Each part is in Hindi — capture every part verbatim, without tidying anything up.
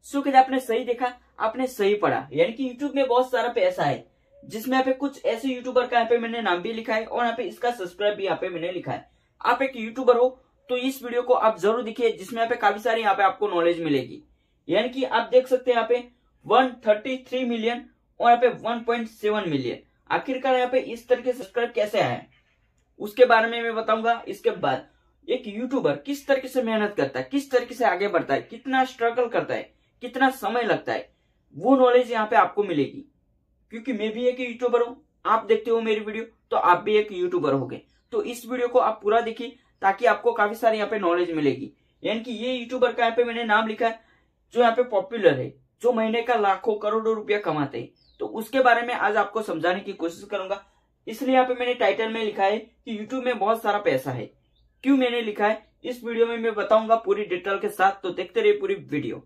सो क्या आपने सही देखा, आपने सही पढ़ा। यानी कि यूट्यूब में बहुत सारा पैसा है, जिसमें यहाँ पे कुछ ऐसे यूट्यूबर का यहाँ पे मैंने नाम भी लिखा है और यहाँ पे इसका सब्सक्राइब भी यहाँ पे मैंने लिखा है। आप एक यूट्यूबर हो तो इस वीडियो को आप जरूर देखिए, जिसमें यहाँ पे काफी सारी यहाँ पे आपको नॉलेज मिलेगी। यानी कि आप देख सकते हैं यहाँ पे एक सौ तैंतीस मिलियन और यहाँ पे एक पॉइंट सात मिलियन। आखिरकार यहाँ पे इस तरह के सब्सक्राइब कैसे आए उसके बारे में मैं बताऊंगा। इसके बाद एक यूट्यूबर किस तरीके से मेहनत करता है, किस तरीके से आगे बढ़ता है, कितना स्ट्रगल करता है, कितना समय लगता है, वो नॉलेज यहाँ पे आपको मिलेगी। क्योंकि मैं भी एक यूट्यूबर हूँ, आप देखते हो मेरी वीडियो तो आप भी एक यूट्यूबर होगे। तो इस वीडियो को आप पूरा देखिए ताकि आपको काफी सारी यहाँ पे नॉलेज मिलेगी। यानी कि ये यूट्यूबर का यहाँ पे मैंने नाम लिखा है जो यहाँ पे पॉपुलर है, जो महीने का लाखों करोड़ों रुपया कमाते हैं। तो उसके बारे में आज आपको समझाने की कोशिश करूंगा। इसलिए यहाँ पे मैंने टाइटल में लिखा है कि यूट्यूब में बहुत सारा पैसा है। क्यों मैंने लिखा है इस वीडियो में मैं बताऊंगा पूरी डिटेल के साथ, तो देखते रहिए पूरी वीडियो।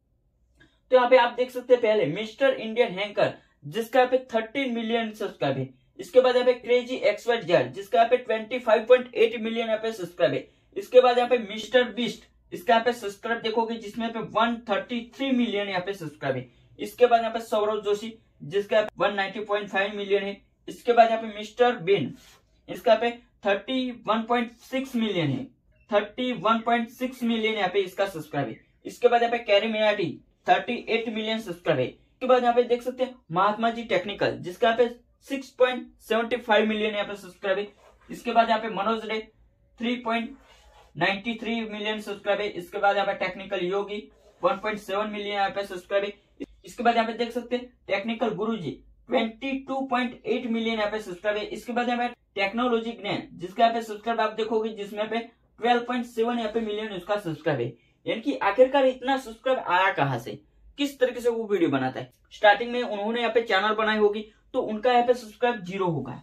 तो यहाँ पे आप देख सकते हैं पहले मिस्टर इंडियन हैंकर, जिसका यहाँ पे थर्टीन मिलियन सब्सक्राइब है। इसके बाद यहाँ पे क्रेजी एक्स वाई जेड, जिसका यहाँ पे twenty five point eight million यहाँ पे सब्सक्राइब है। इसके बाद यहाँ पे मिस्टर बीस्ट, इसका यहाँ पे सब्सक्राइब देखोगे जिसमें यहाँ पे एक सौ तैंतीस मिलियन यहाँ पे सब्सक्राइब है। इसके बाद यहाँ पे सौरभ जोशी, जिसका यहाँ पे एक सौ नब्बे पॉइंट फाइव मिलियन है। इसके बाद यहाँ पे मिस्टर बीन, इसका यहाँ पे इकतीस पॉइंट सिक्स मिलियन है, इकतीस पॉइंट सिक्स मिलियन यहाँ पे इसका सब्सक्राइब है। इसके बाद यहाँ पे कैरी मिनाटी अड़तीस मिलियन सब्सक्राइब है। इसके बाद यहाँ पे देख सकते हैं महात्मा जी टेक्निकल, जिसका यहाँ पे छह पॉइंट सात पाँच मिलियन यहाँ पे सब्सक्राइब है। इसके बाद यहाँ पे मनोज डे तीन पॉइंट नौ तीन मिलियन सब्सक्राइब है। इसके बाद यहाँ पे टेक्निकल योगी एक पॉइंट सात मिलियन यहाँ पे सब्सक्राइब है। इसके बाद यहाँ पे देख सकते हैं टेक्निकल गुरुजी बाईस पॉइंट आठ मिलियन यहाँ पे सब्सक्राइब है। इसके बाद यहाँ पे टेक्नोलॉजी ज्ञान, जिसका यहाँ पे सब्सक्राइब आप देखोगे जिसमें यहाँ पे बारह पॉइंट सात यहाँ पे मिलियन उसका सब्सक्राइब है। यानी कि आखिरकार इतना सब्सक्राइब आया कहाँ से, किस तरीके से वो वीडियो बनाता है। स्टार्टिंग में उन्होंने यहाँ पे चैनल बनाई होगी तो उनका यहाँ पे सब्सक्राइब जीरो होगा।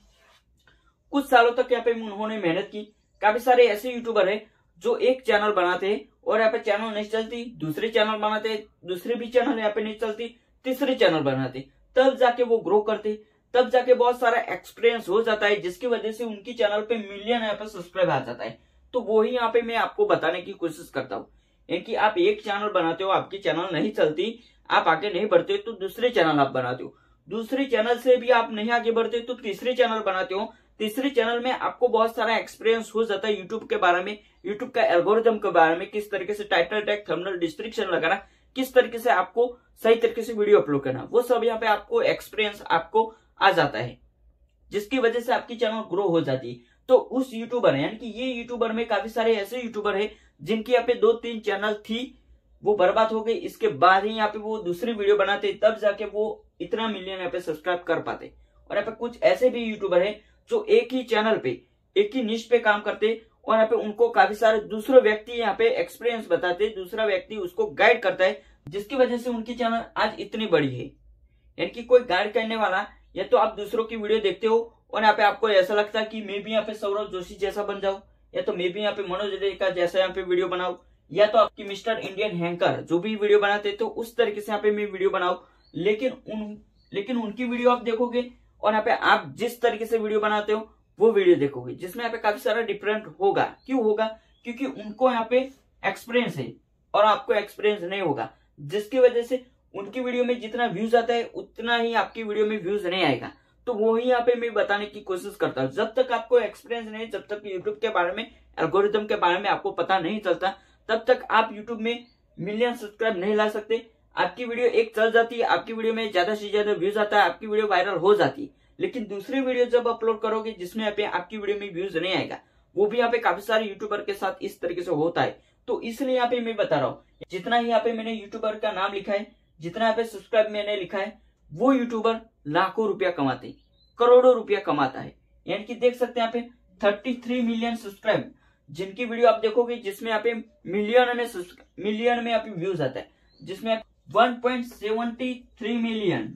कुछ सालों तक यहाँ पे उन्होंने मेहनत की। काफी सारे ऐसे यूट्यूबर है जो एक चैनल बनाते हैं और यहाँ पे चैनल नहीं चलती, दूसरे चैनल बनाते, दूसरे भी चैनल यहाँ पे नहीं चलती, तीसरे चैनल बनाते, तब जाके वो ग्रो करते, तब जाके बहुत सारा एक्सपीरियंस हो जाता है, जिसकी वजह से उनकी चैनल पे मिलियन यहाँ पे सब्सक्राइब आ जाता है। तो वो ही यहाँ पे मैं आपको बताने की कोशिश करता हूँ। यानी कि आप एक चैनल बनाते हो, आपकी चैनल नहीं चलती, आप आगे नहीं बढ़ते तो दूसरे चैनल आप बनाते हो, दूसरे चैनल से भी आप नहीं आगे बढ़ते तो तीसरे चैनल बनाते हो, तीसरे चैनल में आपको बहुत सारा एक्सपीरियंस हो जाता है यूट्यूब के बारे में, यूट्यूब का एल्गोरिथम के बारे में, किस तरीके से टाइटल टैग थंबनेल डिस्क्रिप्शन लगाना, किस तरीके से आपको सही तरीके से वीडियो अपलोड करना, वो सब यहाँ पे आपको एक्सपीरियंस आपको आ जाता है, जिसकी वजह से आपकी चैनल ग्रो हो जाती है। तो उस यूट्यूबर है, यानी कि ये यूट्यूबर में काफी सारे ऐसे यूट्यूबर है जिनकी यहाँ पे दो तीन चैनल थी, वो बर्बाद हो गई। इसके बाद ही यहाँ पे वो दूसरी वीडियो बनाते, तब जाके वो इतना मिलियन यहाँ पे सब्सक्राइब कर पाते। और यहाँ पे कुछ ऐसे भी यूट्यूबर है जो एक ही चैनल पे, एक ही निश पे काम करते और यहाँ पे उनको काफी सारे दूसरे व्यक्ति यहाँ पे एक्सपीरियंस बताते, दूसरा व्यक्ति उसको गाइड करता है, जिसकी वजह से उनकी चैनल आज इतनी बड़ी है। यानी कि कोई गाइड करने वाला, या तो आप दूसरों की वीडियो देखते हो और यहाँ पे आपको ऐसा लगता है कि मैं भी यहाँ पे सौरभ जोशी जैसा बन जाऊं, या तो मैं भी यहाँ पे मनोज डे का जैसा यहाँ पे वीडियो बनाऊं, या तो आपकी मिस्टर इंडियन हैंकर जो भी वीडियो बनाते तो उस तरीके से यहाँ पे मैं वीडियो बनाऊं। लेकिन उन लेकिन उनकी वीडियो आप देखोगे और यहाँ पे आप जिस तरीके से वीडियो बनाते हो वो वीडियो देखोगे, जिसमें यहाँ पे काफी सारा डिफरेंट होगा। क्यों होगा? क्योंकि उनको यहाँ पे एक्सपीरियंस है और आपको एक्सपीरियंस नहीं होगा, जिसकी वजह से उनकी वीडियो में जितना व्यूज आता है उतना ही आपकी वीडियो में व्यूज नहीं आएगा। तो वो ही यहाँ पे मैं बताने की कोशिश करता हूँ। जब तक आपको एक्सपीरियंस नहीं, जब तक यूट्यूब के बारे में, एल्गोरिथम के बारे में आपको पता नहीं चलता, तब तक आप यूट्यूब में मिलियन सब्सक्राइब नहीं ला सकते। आपकी वीडियो एक चल जाती है, आपकी वीडियो में ज्यादा से ज्यादा व्यूज आता है, आपकी वीडियो वायरल हो जाती है, लेकिन दूसरी वीडियो जब अपलोड करोगे जिसमें यहाँ पे आपकी वीडियो में व्यूज नहीं आएगा, वो भी यहाँ पे काफी सारे यूट्यूबर के साथ इस तरीके से होता है। तो इसलिए यहाँ पे मैं बता रहा हूँ, जितना ही यहाँ पे मैंने यूट्यूबर का नाम लिखा है, जितना यहाँ पे सब्सक्राइब मैंने लिखा है, वो यूट्यूबर लाखों रुपया कमाते, करोड़ों रुपया कमाता है। यानी कि देख सकते हैं यहाँ पे तैंतीस मिलियन सब्सक्राइब, जिनकी वीडियो आप देखोगे जिसमें यहाँ पे मिलियन में मिलियन में यहाँ पे व्यूज आता है, जिसमें एक पॉइंट सात तीन मिलियन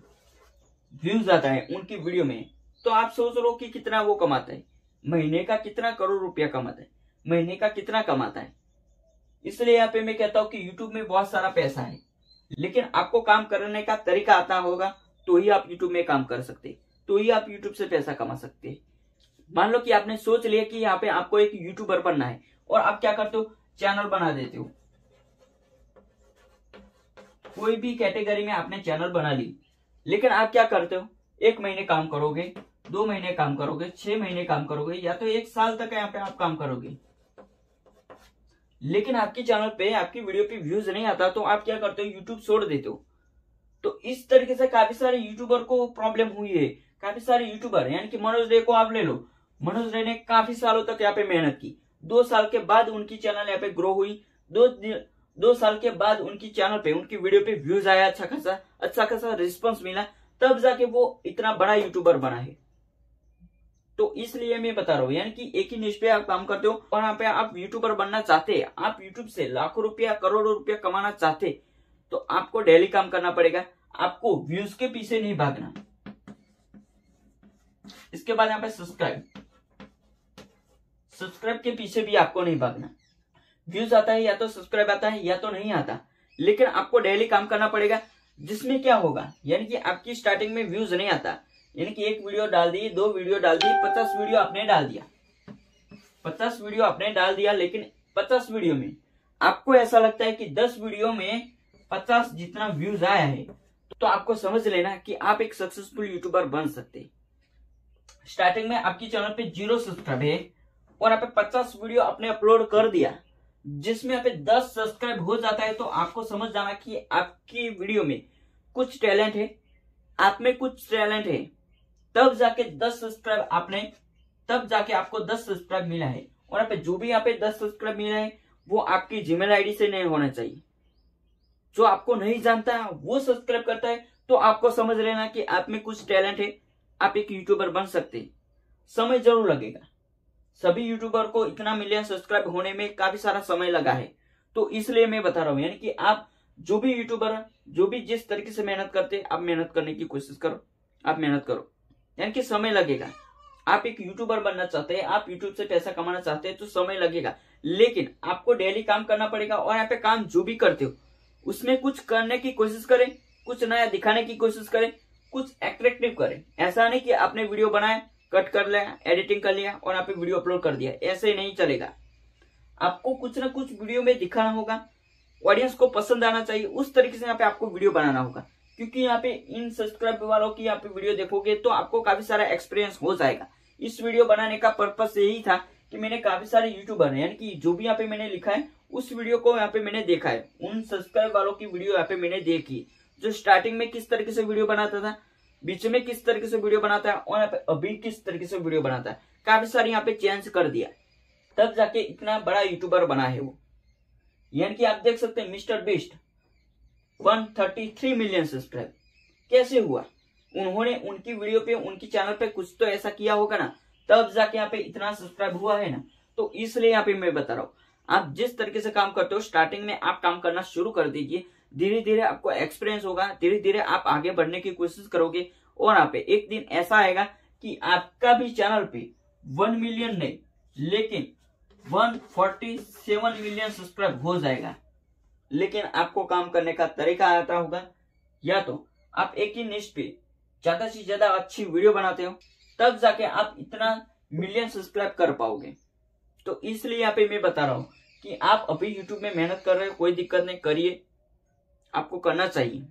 व्यूज आता है उनकी वीडियो में। तो आप सोच लो कि कितना वो कमाता है, महीने का कितना करोड़ रुपया कमाता है, महीने का कितना कमाता है। इसलिए यहाँ पे मैं कहता हूँ कि यूट्यूब में बहुत सारा पैसा है, लेकिन आपको काम करने का तरीका आता होगा तो ही आप यूट्यूब में काम कर सकते, तो ही आप यूट्यूब से पैसा कमा सकते हैं। मान लो कि आपने सोच लिया कि यहाँ पे आपको एक यूट्यूबर बनना है और आप क्या करते हो, चैनल बना देते हो। कोई भी कैटेगरी में आपने चैनल बना ली, लेकिन आप क्या करते हो, एक महीने काम करोगे, दो महीने काम करोगे, छह महीने काम करोगे, या तो एक साल तक यहाँ पे आप काम करोगे, लेकिन आपके चैनल पे आपकी वीडियो पे व्यूज नहीं आता, तो आप क्या करते हो, यूट्यूब छोड़ देते हो। तो इस तरीके से काफी सारे यूट्यूबर को प्रॉब्लम हुई है। काफी सारे यूट्यूबर यानी कि मनोज रे को आप ले लो, मनोज रे ने काफी सालों तक यहाँ पे मेहनत की, दो साल के बाद उनकी चैनल यहाँ पे ग्रो हुई, दो दो साल के बाद उनकी चैनल पे उनकी वीडियो पे व्यूज आया, अच्छा खासा अच्छा खासा रिस्पॉन्स मिला, तब जाके वो इतना बड़ा यूट्यूबर बना है। तो इसलिए मैं बता रहा हूँ, यानी कि एक ही निश पे आप काम करते हो और यहाँ पे आप यूट्यूबर बनना चाहते हैं, आप यूट्यूब से लाखों रुपया करोड़ों रुपया कमाना चाहते, तो आपको डेली काम करना पड़ेगा, आपको व्यूज के पीछे नहीं भागना। इसके बाद यहाँ पे सब्सक्राइब सब्सक्राइब के पीछे भी आपको नहीं भागना। व्यूज आता है या तो सब्सक्राइब आता है या तो नहीं आता, लेकिन आपको डेली काम करना पड़ेगा। जिसमें क्या होगा, यानी कि आपकी स्टार्टिंग में व्यूज नहीं आता, यानी कि एक वीडियो डाल दी, दो वीडियो डाल दी, पचास वीडियो आपने डाल दिया पचास वीडियो आपने डाल दिया लेकिन पचास वीडियो में आपको ऐसा लगता है कि दस वीडियो में पचास जितना व्यूज आया है, तो आपको समझ लेना कि आप एक सक्सेसफुल यूट्यूबर बन सकते। स्टार्टिंग में आपकी चैनल पे जीरो सब्सक्राइब है और आप पचास वीडियो आपने अपलोड कर दिया, जिसमें आप दस सब्सक्राइब हो जाता है, तो आपको समझ जाना कि आपकी वीडियो में कुछ टैलेंट है, आप में कुछ टैलेंट है, तब जाके दस सब्सक्राइब आपने तब जाके आपको दस सब्सक्राइब मिला है। और यहाँ पे जो भी यहाँ पे दस सब्सक्राइब मिला है वो आपकी जीमेल आईडी से नहीं होना चाहिए। जो आपको नहीं जानता वो सब्सक्राइब करता है, तो आपको समझ लेना कि आप में कुछ टैलेंट है, आप एक यूट्यूबर बन सकते हैं। समय जरूर लगेगा, सभी यूट्यूबर को इतना मिलियन सब्सक्राइब होने में काफी सारा समय लगा है, तो इसलिए मैं बता रहा हूं, यानी कि आप जो भी यूट्यूबर जो भी जिस तरीके से मेहनत करते हैं, आप मेहनत करने की कोशिश करो, आप मेहनत करो, यानी कि समय लगेगा। आप एक यूट्यूबर बनना चाहते हैं, आप यूट्यूब से पैसा कमाना चाहते हैं, तो समय लगेगा, लेकिन आपको डेली काम करना पड़ेगा। और यहाँ पे काम जो भी करते हो उसमें कुछ करने की कोशिश करें, कुछ नया दिखाने की कोशिश करें, कुछ एट्रैक्टिव करें। ऐसा नहीं कि आपने वीडियो बनाया, कट कर लिया, एडिटिंग कर लिया और यहाँ पे वीडियो अपलोड कर दिया, ऐसे नहीं चलेगा। आपको कुछ ना कुछ वीडियो में दिखाना होगा, ऑडियंस को पसंद आना चाहिए, उस तरीके से यहाँ पे आपको वीडियो बनाना होगा। क्योंकि यहाँ पे इन सब्सक्राइब वालों की यहाँ पे वीडियो देखोगे तो आपको काफी सारा एक्सपीरियंस हो जाएगा। इस वीडियो बनाने का पर्पस यही था कि मैंने काफी सारे यूट्यूबर यानी कि जो भी यहाँ पे मैंने लिखा है उस वीडियो को यहाँ पे मैंने देखा है, उन सब्सक्राइब वालों की वीडियो यहाँ पे मैंने देखी, जो स्टार्टिंग में किस तरीके से वीडियो बनाता था, बीच में किस तरीके से वीडियो बनाता है और यहाँ पे अभी किस तरीके से वीडियो बनाता है, काफी सारी यहाँ पे चेंज कर दिया, तब जाके इतना बड़ा यूट्यूबर बना है वो। यानी कि आप देख सकते हैं मिस्टर बीस्ट एक सौ तैंतीस मिलियन सब्सक्राइब कैसे हुआ, उन्होंने उनकी वीडियो पे उनकी चैनल पे कुछ तो ऐसा किया होगा ना, तब जाके यहाँ पे इतना सब्सक्राइब हुआ है ना। तो इसलिए यहाँ पे मैं बता रहा हूँ, आप जिस तरीके से काम करते हो स्टार्टिंग में आप काम करना शुरू कर दीजिए, धीरे धीरे आपको एक्सपीरियंस होगा, धीरे धीरे आप आगे बढ़ने की कोशिश करोगे और यहाँ पे एक दिन ऐसा आएगा कि आपका भी चैनल पे वन मिलियन नहीं लेकिन एक सौ सैंतालीस मिलियन सब्सक्राइब हो जाएगा। लेकिन आपको काम करने का तरीका आता होगा, या तो आप एक ही निश पे ज्यादा से ज्यादा अच्छी वीडियो बनाते हो, तब जाके आप इतना मिलियन सब्सक्राइब कर पाओगे। तो इसलिए यहाँ पे मैं बता रहा हूँ कि आप अभी यूट्यूब में मेहनत कर रहे हो, कोई दिक्कत नहीं, करिए, आपको करना चाहिए।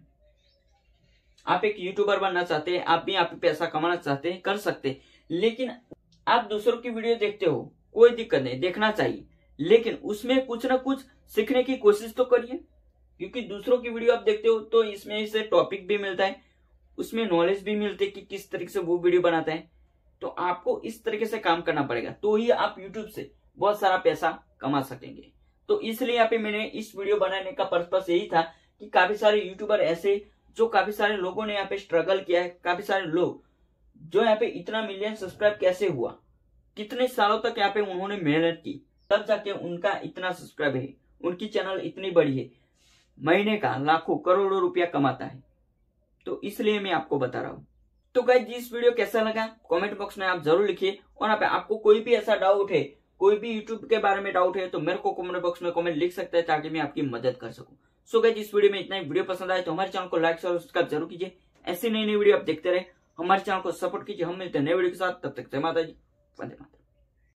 आप एक यूट्यूबर बनना चाहते हैं, आप भी आप पैसा कमाना चाहते हैं, कर सकते हैं, लेकिन आप दूसरों की वीडियो देखते हो, कोई दिक्कत नहीं, देखना चाहिए, लेकिन उसमें कुछ ना कुछ सीखने की कोशिश तो करिए। क्योंकि दूसरों की वीडियो आप देखते हो तो इसमें से टॉपिक भी मिलता है, उसमें नॉलेज भी मिलती है कि किस तरीके से वो वीडियो बनाता है। तो आपको इस तरीके से काम करना पड़ेगा, तो ही आप यूट्यूब से बहुत सारा पैसा कमा सकेंगे। तो इसलिए यहाँ पे मैंने इस वीडियो बनाने का पर्पस यही था कि काफी सारे यूट्यूबर ऐसे जो काफी सारे लोगों ने यहाँ पे स्ट्रगल किया है, काफी सारे लोग जो यहाँ पे इतना मिलियन सब्सक्राइब कैसे हुआ, कितने सालों तक यहाँ पे उन्होंने मेहनत की, तब जाके उनका इतना सब्सक्राइब है, उनकी चैनल इतनी बड़ी है, महीने का लाखों करोड़ों रुपया कमाता है। तो इसलिए मैं आपको बता रहा हूँ। तो गाइस जिस वीडियो कैसा लगा कमेंट बॉक्स में आप जरूर लिखिए, और यहाँ पे आपको कोई भी ऐसा डाउट है, कोई भी यूट्यूब के बारे में डाउट है, तो मेरे को कमेंट बॉक्स में कमेंट लिख सकते हैं ताकि मैं आपकी मदद कर सकूं। सो गाइस इस वीडियो में इतना ही। वीडियो पसंद आए तो हमारे चैनल को लाइक और सब्सक्राइब जरूर कीजिए। ऐसी नई नई वीडियो आप देखते रहे, हमारे चैनल को सपोर्ट कीजिए। हम मिलते हैं नए वीडियो के साथ, तब तक जय माता जी, वंदे मातरम।